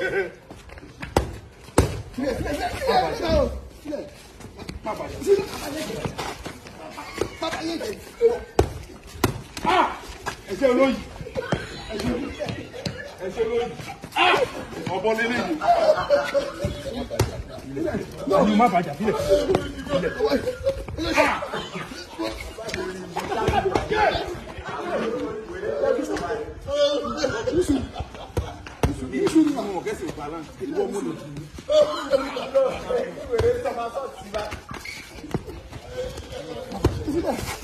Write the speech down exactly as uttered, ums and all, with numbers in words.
Ẹ̀ṣẹ̀ olóyìn. Ẹ̀ṣẹ̀ olóyìn. Ọ̀bọ lélẹ̀ yìí. Ọdún má bàjá sílẹ̀. Sílẹ̀.